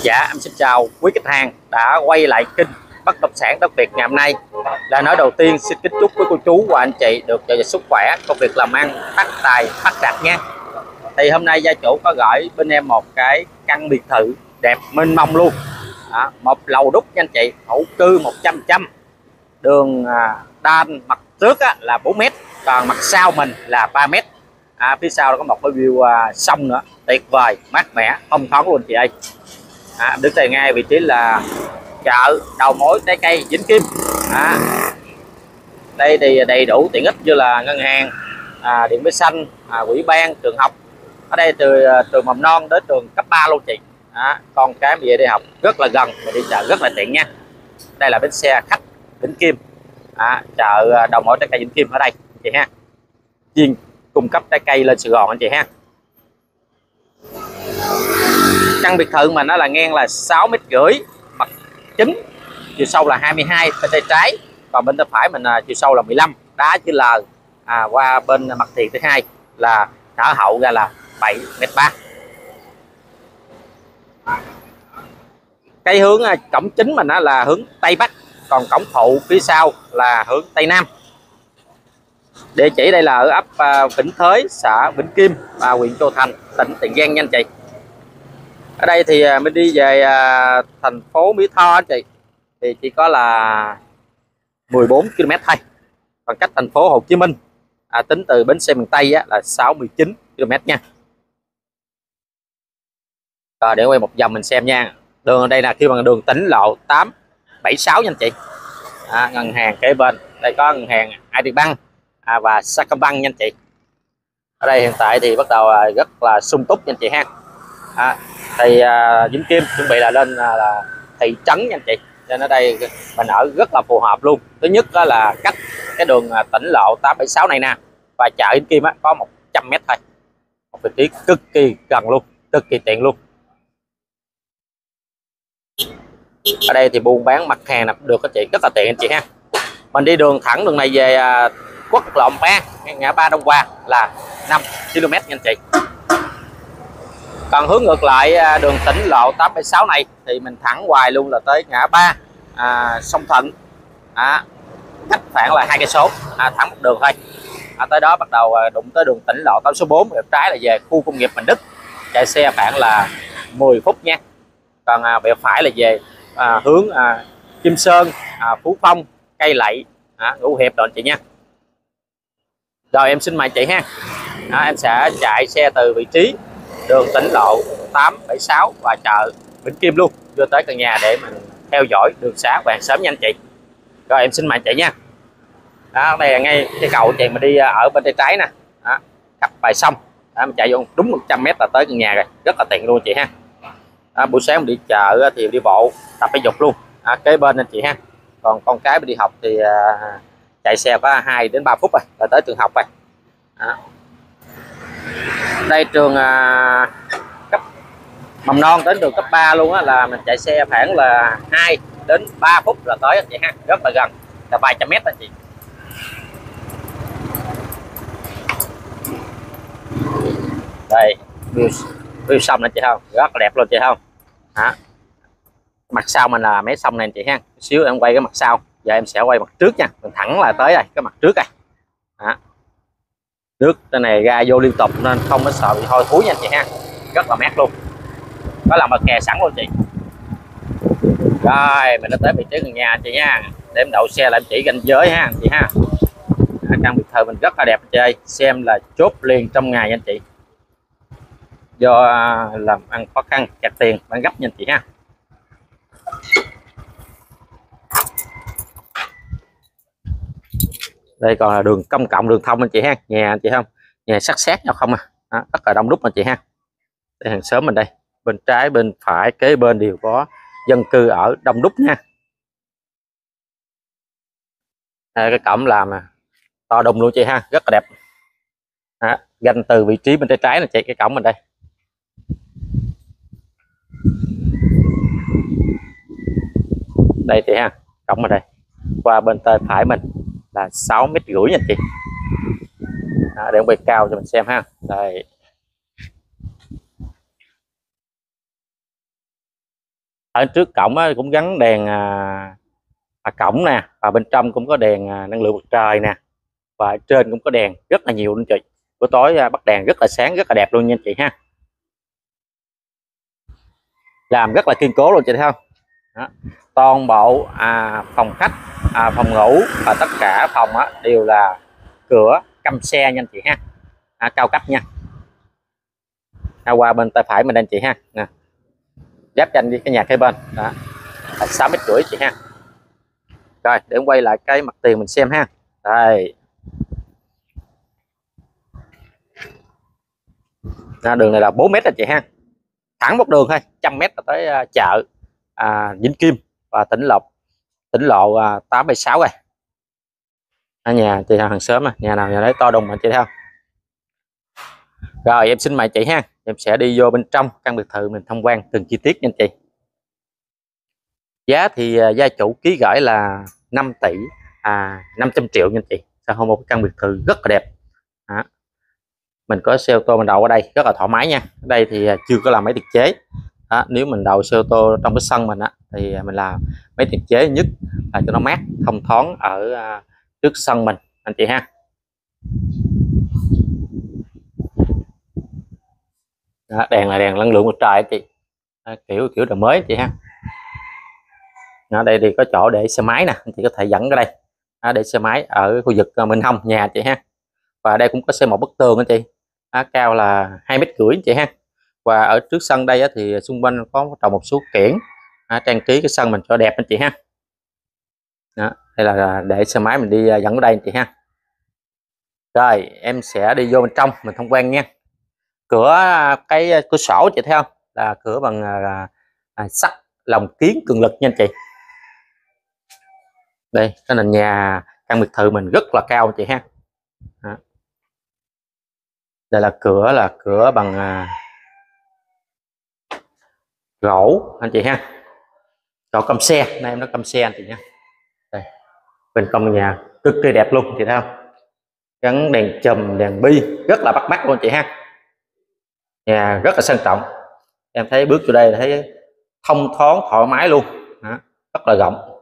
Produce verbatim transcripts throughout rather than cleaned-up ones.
Dạ, em xin chào quý khách hàng đã quay lại kênh Bất Động Sản Đất Việt ngày hôm nay. Là nói đầu tiên xin kính chúc quý cô chú và anh chị được dồi dào sức khỏe, công việc làm ăn phát tài phát đạt nha. Thì hôm nay gia chủ có gửi bên em một cái căn biệt thự đẹp mênh mông luôn, à, một lầu đúc nha anh chị, thổ cư một trăm trăm, đường à, đan mặt trước á, là bốn mét, còn mặt sau mình là ba mét. À, phía sau có một cái view à, sông nữa tuyệt vời, mát mẻ, thông thoáng luôn chị ơi. À, đứng đây ngay vị trí là chợ đầu mối trái cây Vĩnh Kim. À, đây thì đầy đủ tiện ích như là ngân hàng, à, điện máy xanh, à, ủy ban, trường học. Ở đây từ trường mầm non đến trường cấp ba luôn chị. À, con cái mà về đi học rất là gần và đi chợ rất là tiện nha. Đây là bến xe khách Vĩnh Kim, à, chợ đầu mối trái cây Vĩnh Kim ở đây chị ha, chuyên cung cấp trái cây lên Sài Gòn anh chị ha. Căn biệt thự mà nó là ngang là sáu mét rưỡi, mặt chính, chiều sâu là hai mươi hai bên tay trái, còn bên tay phải mình là chiều sâu là mười lăm, đá chữ L, à, qua bên mặt tiền thứ hai là nở hậu ra là bảy mét ba. Cái hướng cổng chính mình nó là hướng Tây Bắc, còn cổng phụ phía sau là hướng Tây Nam. Địa chỉ đây là ở ấp Vĩnh Thới, xã Vĩnh Kim, và huyện Châu Thành, tỉnh Tiền Giang nha anh chị. Ở đây thì mình đi về thành phố Mỹ Tho anh chị, thì chỉ có là mười bốn ki lô mét thôi. Còn cách thành phố Hồ Chí Minh, à, tính từ bến xe miền Tây á, là sáu mươi chín ki lô mét nha. Rồi để quay một vòng mình xem nha. Đường ở đây là khi bằng đường tỉnh lộ tám bảy sáu nha anh chị. À, ngân hàng kế bên, đây có ngân hàng Agribank, à, và Sacombank nha anh chị. Ở đây hiện tại thì bắt đầu rất là sung túc nha anh chị ha. À, thì à, Vĩnh Kim chuẩn bị là lên à, là thị trấn nha anh chị, nên ở đây mình ở rất là phù hợp luôn. Thứ nhất đó là cách cái đường à, tỉnh lộ tám bảy sáu này nè, và chợ Vĩnh Kim á, có một trăm mét thôi, một vị trí cực kỳ gần luôn, cực kỳ tiện luôn. Ở đây thì buôn bán mặt hàng là được các chị, rất là tiện anh chị ha. Mình đi đường thẳng đường này về à, quốc lộ ba, ngã ba Đông Qua là năm ki lô mét nha anh chị. Còn hướng ngược lại đường tỉnh lộ tám bảy sáu này thì mình thẳng hoài luôn là tới ngã ba à, sông Thuận, à, cách khoảng là hai cây số, à, thẳng một đường thôi. À, tới đó bắt đầu đụng tới đường tỉnh lộ tám số bốn, bên trái là về khu công nghiệp Bình Đức, chạy xe khoảng là mười phút nha. Còn à, bên phải là về à, hướng à, Kim Sơn, à, Phú Phong, Cây Lậy, à, Ngũ Hiệp rồi anh chị nha. Rồi em xin mời chị ha. À, em sẽ chạy xe từ vị trí đường tỉnh lộ tám bảy sáu và chợ Vĩnh Kim luôn đưa tới căn nhà để mình theo dõi đường xá và hàng xóm nha anh chị. Rồi em xin mời chị nha. Đó, đây là ngay cái cầu chị mà đi ở bên tay trái nè, đó, cặp bài xong, đó, mình chạy vô đúng một trăm mét là tới căn nhà rồi, rất là tiện luôn chị ha. Đó, buổi sáng mình đi chợ thì đi bộ tập thể dục luôn, đó, kế bên anh chị ha. Còn con cái mình đi học thì à, chạy xe có hai đến ba phút rồi là tới trường học rồi. Đó. Đây trường à, cấp mầm non đến trường cấp ba luôn á, là mình chạy xe khoảng là hai đến ba phút là tới anh chị ha, rất là gần, là vài trăm mét anh chị. Đây view, view sông này chị không, rất là đẹp luôn chị không. Đó. Mặt sau mình là mấy sông này anh chị ha, xíu em quay cái mặt sau, giờ em sẽ quay mặt trước nha, mình thẳng là tới đây cái mặt trước đây. Đó. Nước trên này ra vô liên tục nên không có sợ bị hôi thối nha anh chị ha, rất là mát luôn, có làm bờ kè sẵn luôn chị. Rồi mình đã tới vị trí gần nhà chị nha, để em đậu xe lại em chỉ ranh giới ha anh chị ha. Căn biệt thự mình rất là đẹp anh chị ơi, xem là chốt liền trong ngày nha anh chị, do làm ăn khó khăn kẹt tiền bán gấp nha anh chị ha. Đây còn là đường công cộng, đường thông anh chị ha, nhà anh chị không, nhà sát sát nhau không à. Đó, rất là đông đúc anh chị ha. Đây hàng xóm mình đây, bên trái bên phải kế bên đều có dân cư ở đông đúc nha. Đây, cái cổng làm to đùng luôn chị ha, rất là đẹp. Đó, ganh từ vị trí bên tay trái là chị, cái cổng mình đây. Đây chị ha, cổng mình đây, qua bên tay phải mình là sáu mét rưỡi nha chị. Đó, để quay cao cho mình xem ha. Đây Ở trước cổng á, cũng gắn đèn à, à, cổng nè, và bên trong cũng có đèn à, năng lượng mặt trời nè, và trên cũng có đèn rất là nhiều luôn chị. Buổi tối à, bắt đèn rất là sáng, rất là đẹp luôn nha chị ha. Làm rất là kiên cố luôn chị thấy không. Đó. Toàn bộ à, phòng khách, à, phòng ngủ và tất cả phòng á, đều là cửa căm xe nha anh chị ha. À, cao cấp nha. À, qua bên tay phải mình anh chị ha nè, giáp tranh với cái nhà kế bên đó, sáu mét rưỡi chị ha. Rồi để em quay lại cái mặt tiền mình xem ha. Đây, à, đường này là bốn mét anh chị ha, thẳng một đường thôi, trăm mét là tới uh, chợ à, Vĩnh Kim và tỉnh Lộc, tỉnh lộ uh, tám bảy sáu rồi. Ở nhà chị hàng xóm à, nhà nào nhà đấy to đùng mà chị thấy không. Rồi em xin mời chị ha, em sẽ đi vô bên trong căn biệt thự mình tham quan từng chi tiết nha anh chị. Giá thì uh, gia chủ ký gửi là năm tỷ à, năm trăm triệu nha anh chị. Sao không, một căn biệt thự rất là đẹp. Đó. Mình có xe ô tô mình đậu ở đây rất là thoải mái nha. Ở đây thì uh, chưa có làm máy tiết chế. Đó, nếu mình đậu xe ô tô trong cái sân mình á, thì mình làm máy tiết chế nhất là cho nó mát thông thoáng ở uh, trước sân mình anh chị ha. Đó, đèn là đèn năng lượng mặt trời anh chị. Đó, kiểu kiểu đời mới anh chị ha. Ở đây thì có chỗ để xe máy nè, anh chị có thể dẫn ra đây. Đó, để xe máy ở khu vực uh, bên hông nhà chị ha. Và đây cũng có xe một bức tường anh chị. Đó, cao là hai mét rưỡi anh chị ha. Và ở trước sân đây á, thì xung quanh có trồng một số kiển à, trang trí cái sân mình cho đẹp anh chị ha. Đó, đây là để xe máy mình đi dẫn ở đây anh chị ha. Rồi em sẽ đi vô bên trong mình tham quan nha. Cửa cái cửa sổ chị thấy không, là cửa bằng à, à, sắt lồng kiến cường lực nha anh chị. Đây cái nền nhà căn biệt thự mình rất là cao anh chị ha. Đó. Đây là cửa là cửa bằng à, gỗ anh chị ha, gỗ căm xe, nay em nó căm xe anh chị nha. Đây, bên trong nhà cực kỳ đẹp luôn chị thấy không, gắn đèn chùm đèn bi rất là bắt mắt luôn chị ha. Nhà rất là sang trọng, em thấy bước vô đây thấy thông thoáng thoải mái luôn. Đó, rất là rộng.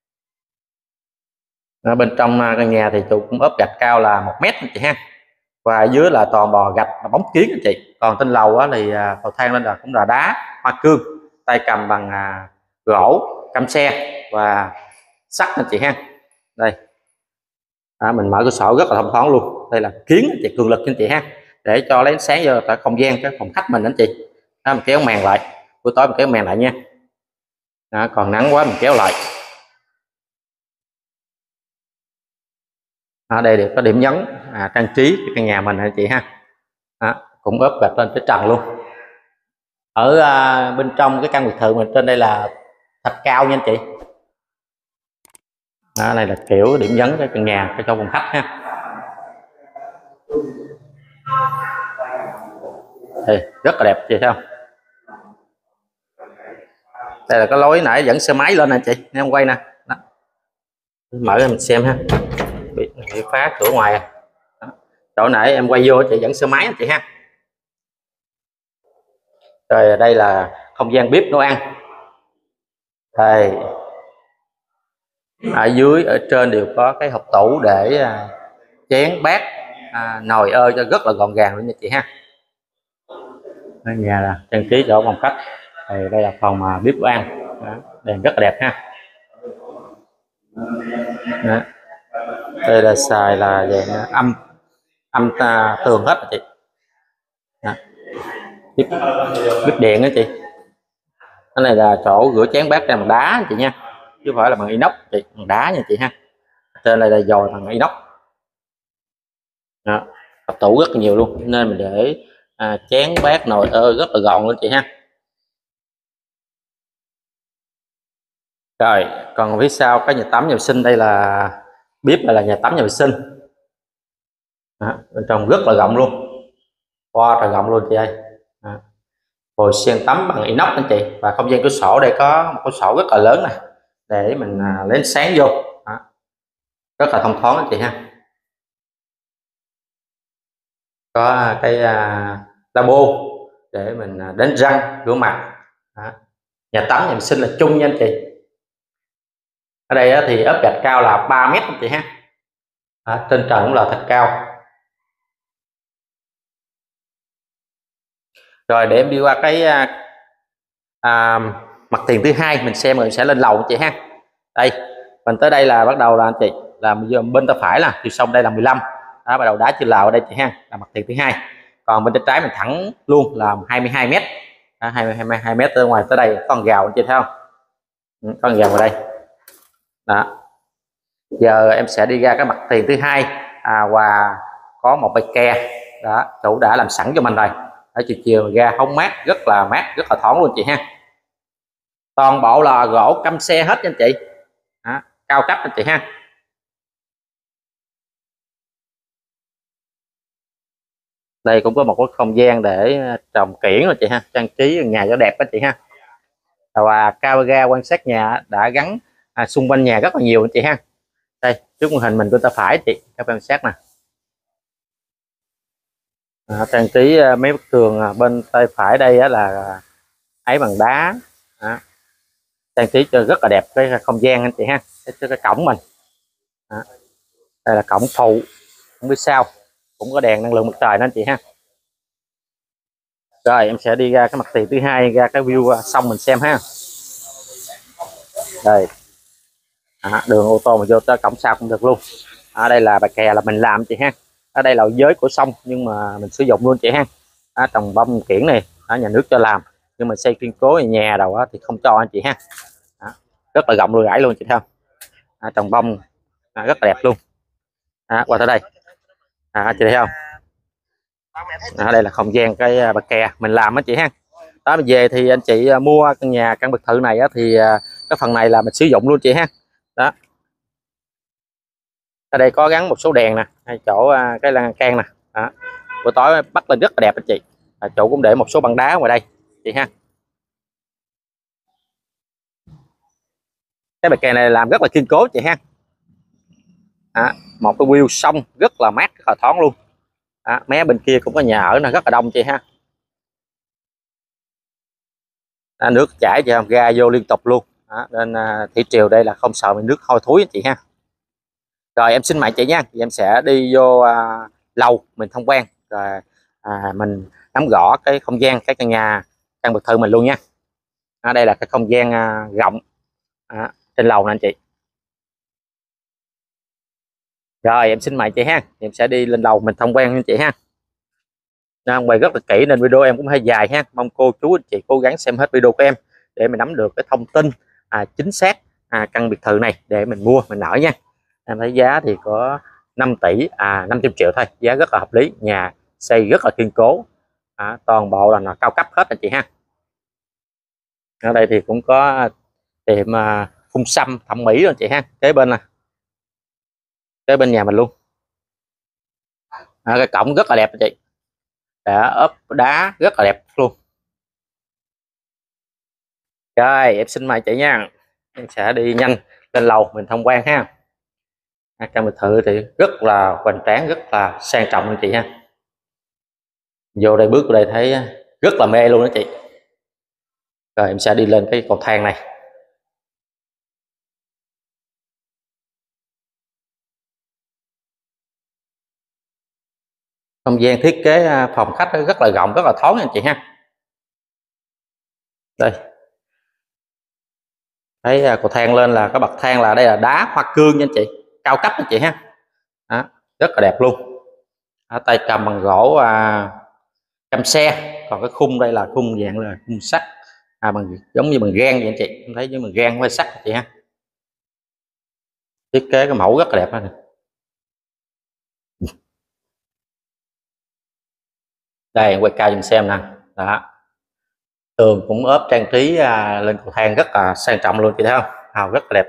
Ở bên trong căn nhà thì chủ cũng ốp gạch cao là một mét chị ha, và ở dưới là toàn bò gạch và bóng kiến anh chị. Còn trên lầu á, thì cầu thang lên là cũng là đá hoa cương, tay cầm bằng à, gỗ căm xe và sắt anh chị ha. Đây. Đó, mình mở cửa sổ rất là thông thoáng luôn. Đây là kiến anh chị, cường lực anh chị ha, để cho lấy ánh sáng vô tại không gian cái phòng khách mình anh chị. Đó, mình kéo màn lại, buổi tối mình kéo màn lại nha. Đó, còn nắng quá mình kéo lại. Ở đây đều có điểm nhấn à, trang trí căn nhà mình anh chị ha. Đó, cũng ốp gạch lên tới trần luôn. Ở à, bên trong cái căn biệt thự mình trên đây là thạch cao nha anh chị. Đó, này là kiểu điểm nhấn cái căn nhà cái trong phòng khách ha. Đây, rất là đẹp chị thấy không. Đây là cái lối nãy dẫn xe máy lên nè chị, em quay nè. Đó. Mở ra mình xem ha, bị, bị phá cửa ngoài à. Đó. Chỗ nãy em quay vô chị dẫn xe máy chị ha. Rồi đây là không gian bếp nấu ăn. Đây, ở dưới ở trên đều có cái hộp tủ để à, chén bát à, nồi ơ cho rất là gọn gàng luôn nha chị ha. Đây nhà là trang trí chỗ phòng khách. Đây, đây là phòng à, bếp nấu ăn. Đó, đèn rất là đẹp ha. Đó. Đây là xài là dạng âm âm ta, tường hết chị. Đó. Bếp, bếp điện đó chị. Cái này là chỗ rửa chén bát bằng đá chị nha, chứ không phải là bằng inox chị, bằng đá nha chị ha. Trên này là dòi bằng inox. Đó, hộp tủ rất là nhiều luôn nên mình để à, chén bát nồi ơ rất là gọn luôn chị ha. Rồi còn phía sau cái nhà tắm nhà vệ sinh, đây là bếp, đây là nhà tắm nhà vệ sinh. Đó, bên trong rất là rộng luôn, wow, rất rộng luôn chị ơi. Đó. Hồ sen tắm bằng inox anh chị, và không gian cửa sổ đây có một cửa sổ rất là lớn này để mình à, lấy sáng vô. Đó. Rất là thông thoáng anh chị ha. Có cái à, lavabo để mình à, đánh răng rửa mặt. Đó. Nhà tắm nhà vệ sinh là chung nha anh chị. Ở đây á, thì ốp gạch cao là ba mét anh chị ha. À, trên trần cũng là thật cao. Rồi để em đi qua cái à, mặt tiền thứ hai mình xem rồi sẽ lên lầu anh chị ha. Đây mình tới đây là bắt đầu là anh chị là bên tay phải là chiều sông đây là mười lăm đó, bắt đầu đá trên lầu ở đây chị ha, là mặt tiền thứ hai. Còn bên tay trái mình thẳng luôn là hai mươi hai mét, hai mươi hai mét từ ngoài tới đây có con gào anh chị thấy không, ừ, con gào vào đây đó. Giờ em sẽ đi ra cái mặt tiền thứ hai à, và có một bãi ke đó, chủ đã làm sẵn cho mình rồi. Ở chiều chiều ra hóng mát, rất là mát, rất là thoáng luôn chị ha. Toàn bộ là gỗ căm xe hết nha anh chị đó, cao cấp anh chị ha. Đây cũng có một cái không gian để trồng kiển rồi chị ha, trang trí nhà cho đẹp đó chị ha. Và camera quan sát nhà đã gắn à, xung quanh nhà rất là nhiều anh chị ha. Đây trước màn hình mình bên tay phải chị các quan sát nè, à, trang trí mấy bức tường bên tay phải đây á là ấy bằng đá đó. Trang trí cho rất là đẹp cái không gian anh chị ha. Cái, cái cổng mình đó. Đây là cổng phụ, không biết sao cũng có đèn năng lượng mặt trời đó anh chị ha. Rồi em sẽ đi ra cái mặt tiền thứ hai, ra cái view sông mình xem ha. Đây à, đường ô tô mà vô tới cổng sau cũng được luôn. Ở đây là bờ kè là mình làm chị ha. Ở đây là giới của sông nhưng mà mình sử dụng luôn chị ha. À, trồng bông kiển này ở nhà nước cho làm nhưng mà xây kiên cố nhà đầu thì không cho anh chị ha. À, rất là rộng luôn rãi luôn chị thấy không. À, trồng bông à, rất là đẹp luôn. À, qua tới đây à, chị thấy không. Ở đây là không gian cái bờ kè mình làm á chị ha. Đó về thì anh chị mua căn nhà căn biệt thự này á, thì cái phần này là mình sử dụng luôn chị ha. Đó ở đây có gắn một số đèn nè, hay chỗ cái lan can nè đó. Buổi tối bắt lên rất là đẹp anh chị. À, chỗ cũng để một số băng đá ngoài đây chị ha. Cái bờ kè này làm rất là kiên cố chị ha. À, một cái view sông rất là mát, rất là thoáng luôn. À, mé bên kia cũng có nhà ở nó rất là đông chị ha. À, nước chảy chị không, ra vô liên tục luôn. Đó, nên à, thủy triều đây là không sợ bị nước hôi thối chị ha. Rồi em xin mời chị nha, em sẽ đi vô à, lầu mình tham quan rồi à, mình nắm rõ cái không gian cái căn nhà căn biệt thự mình luôn nha. Ở đây là cái không gian à, rộng à, trên lầu nè anh chị. Rồi em xin mời chị ha, em sẽ đi lên lầu mình tham quan với chị ha. Đang quay rất là kỹ nên video em cũng hơi dài ha, mong cô chú anh chị cố gắng xem hết video của em để mình nắm được cái thông tin à, chính xác à, căn biệt thự này để mình mua mình ở nha. Em thấy giá thì có năm tỷ à năm trăm triệu thôi, giá rất là hợp lý, nhà xây rất là kiên cố à, toàn bộ là nó cao cấp hết anh chị ha. Ở đây thì cũng có tiệm à, phun xăm thẩm mỹ rồi chị ha, kế bên nè, kế bên nhà mình luôn. À, cái cổng rất là đẹp anh chị, đã ốp đá rất là đẹp luôn. Rồi em xin mời chị nha, em sẽ đi nhanh lên lầu mình tham quan ha. À, căn biệt thự thì rất là hoành tráng, rất là sang trọng anh chị ha. Vô đây bước vào đây thấy rất là mê luôn đó chị. Rồi em sẽ đi lên cái cầu thang này. Không gian thiết kế phòng khách rất là rộng, rất là thoáng anh chị ha. Đây thấy cầu thang lên là cái bậc thang là đây là đá hoa cương nha anh chị, cao cấp anh chị ha. Đó, rất là đẹp luôn. Ở tay cầm bằng gỗ à, căm xe, còn cái khung đây là khung dạng là khung sắt à, bằng giống như bằng gan vậy anh chị, em thấy giống bằng gan với sắt chị ha. Thiết kế cái mẫu rất là đẹp này. Đây quay cao cho mình xem nè, đó tường cũng ốp trang trí à, lên cầu thang rất là sang trọng luôn chị thấy không, màu rất là đẹp.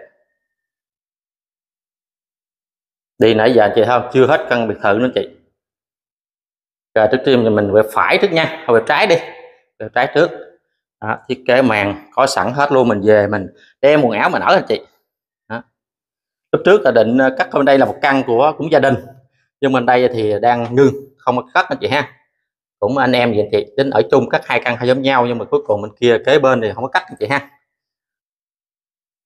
Đi nãy giờ chị thấy không, chưa hết căn biệt thự nữa chị. Rồi trước tiên thì mình về phải trước nha, không về trái đi, về trái trước. Đó, thiết kế màn có sẵn hết luôn, mình về mình đem quần áo mình ở anh chị. Đó. Lúc trước là định cắt bên đây là một căn của cũng gia đình, nhưng bên đây thì đang ngưng không có cắt anh chị ha. Cũng anh em vậy chị tính ở chung cắt hai căn hay giống nhau, nhưng mà cuối cùng bên kia kế bên thì không có cắt anh chị ha.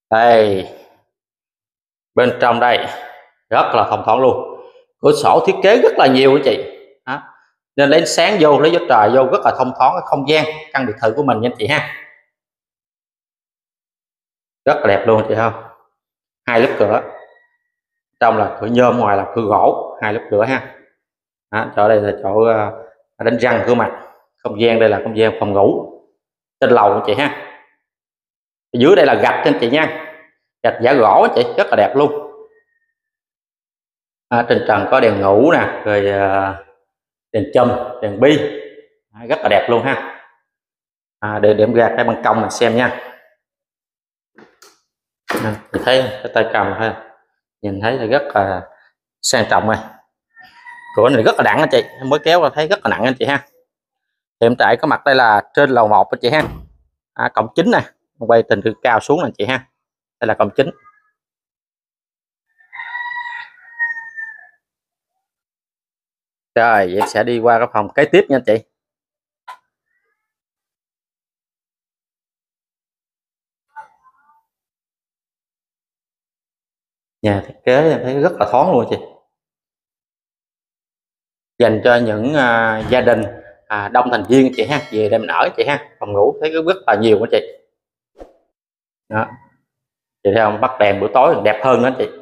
Đây, bên trong đây rất là thông thoáng luôn, cửa sổ thiết kế rất là nhiều anh chị đó. Nên lấy sáng vô, lấy gió trời vô rất là thông thoáng cái không gian căn biệt thự của mình nha anh chị ha, rất là đẹp luôn anh chị không. Hai lớp cửa, trong là cửa nhôm, ngoài là cửa gỗ, hai lớp cửa ha. Đó, chỗ đây là chỗ uh, đánh răng cửa mặt. Không gian đây là không gian phòng ngủ trên lầu anh chị ha. Ở dưới đây là gạch anh chị nha, gạch giả gỗ anh chị, rất là đẹp luôn. À, trên trần có đèn ngủ nè, rồi uh, đèn chùm, đèn bi, à, rất là đẹp luôn ha. À, để điểm ra cái ban công mình xem nha. À, mình thấy cái tay cầm thôi, nhìn thấy là rất là sang trọng rồi. Cửa này rất là nặng anh chị, mới kéo ra thấy rất là nặng anh chị ha. Hiện tại có mặt đây là trên lầu một anh chị ha. À, cổng chính nè, quay tình từ cao xuống anh chị ha. Đây là cổng chính. Rồi vậy sẽ đi qua cái phòng kế tiếp nha anh chị. Nhà thiết kế em thấy rất là thoáng luôn chị, dành cho những uh, gia đình à, đông thành viên chị ha, về đem ở chị ha. Phòng ngủ thấy rất là nhiều anh chị đó, chị thấy không, bắt đèn buổi tối đẹp hơn đó anh chị.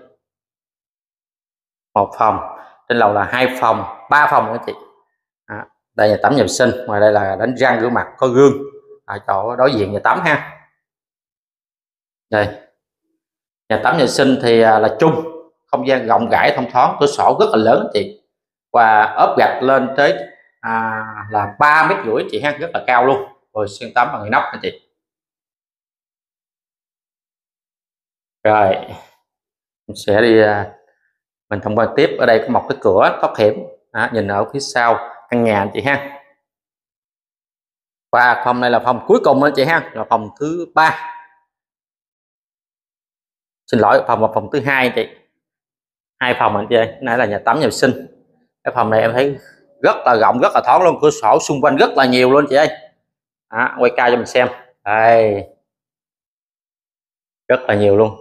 Một phòng, trên lầu là hai phòng, ba phòng anh chị đó. Đây là tắm nhà vệ sinh, ngoài đây là đánh răng rửa mặt, có gương ở chỗ đối diện nhà tắm ha. Đây nhà tắm nhà vệ sinh thì uh, là chung, không gian rộng rãi thông thoáng, cửa sổ rất là lớn anh chị, và ốp gạch lên tới à, là ba mét rưỡi chị ha, rất là cao luôn. Rồi xuyên tắm bằng inox anh chị. Rồi mình sẽ đi mình tham quan tiếp. Ở đây có một cái cửa thoát hiểm à, nhìn ở phía sau căn nhà anh chị ha. Và phòng này là phòng cuối cùng anh chị ha, là phòng thứ ba, xin lỗi, phòng là phòng thứ hai anh chị. Hai phòng anh chị ơi, nãy là nhà tắm nhà vệ sinh. Cái phòng này em thấy rất là rộng, rất là thoáng luôn, cửa sổ xung quanh rất là nhiều luôn chị ơi. À, quay cao cho mình xem đây, rất là nhiều luôn.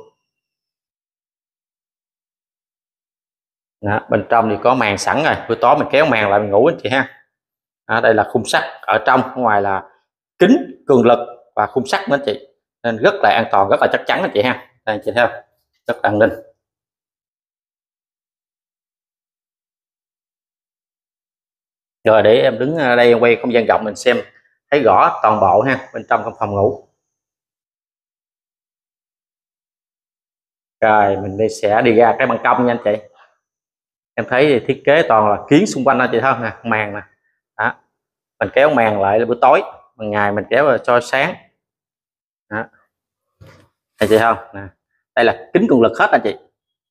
Đó, bên trong thì có màn sẵn rồi, buổi tối mình kéo màn lại mình ngủ anh chị ha. À, đây là khung sắt ở trong, ở ngoài là kính cường lực và khung sắt nữa anh chị, nên rất là an toàn, rất là chắc chắn anh chị ha. Đây anh chị thấy không, rất là an ninh. Rồi để em đứng ở đây em quay không gian rộng mình xem thấy rõ toàn bộ ha, bên trong phòng ngủ. Rồi mình đi sẽ đi ra cái ban công nha anh chị. Em thấy thiết kế toàn là kiến xung quanh anh chị thấy không nè, màn nè đó. Mình kéo màn lại là buổi tối, ban ngày mình kéo cho sáng đó. Anh chị không nè, đây là kính cường lực hết anh chị.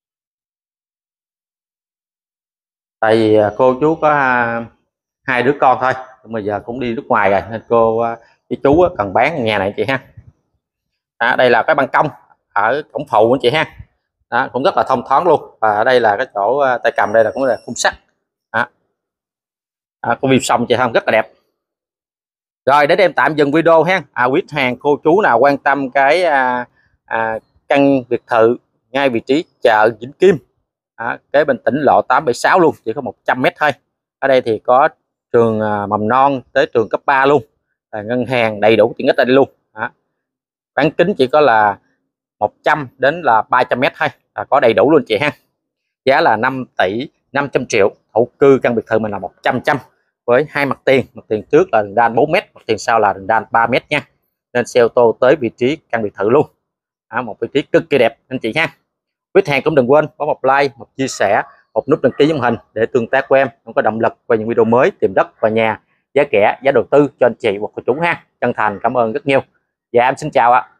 Tại vì cô chú có hai đứa con thôi, bây giờ cũng đi nước ngoài rồi nên cô với chú cần bán nhà này chị ha. Đó, đây là cái ban công ở cổng phụ anh chị ha. Đó, cũng rất là thông thoáng luôn. Và ở đây là cái chỗ tay cầm, đây là cũng là khung sắt đó. À, con viêm sông chị không, rất là đẹp. Rồi để em tạm dừng video ha. À, quý hàng cô chú nào quan tâm cái à, à, căn biệt thự ngay vị trí chợ Vĩnh Kim, à, kế bên tỉnh lộ tám bảy sáu luôn, chỉ có một trăm mét thôi. Ở đây thì có trường à, mầm non tới trường cấp ba luôn, à, ngân hàng đầy đủ tiện ích ở đây luôn. À, bán kính chỉ có là một trăm đến là ba trăm mét thôi, à, có đầy đủ luôn chị ha. Giá là năm tỷ năm trăm triệu, thổ cư căn biệt thự mình là một trăm trăm, với hai mặt tiền, mặt tiền trước là đường đan bốn mét, mặt tiền sau là đường đan ba mét nha, nên xe ô tô tới vị trí căn biệt thự luôn. À, một vị trí cực kỳ đẹp anh chị ha. Quý hàng cũng đừng quên có một like, một chia sẻ, một nút đăng ký màn hình để tương tác của em không có động lực về những video mới tìm đất và nhà giá rẻ, giá đầu tư cho anh chị hoặc cô chú ha. Chân thành cảm ơn rất nhiều và em xin chào ạ.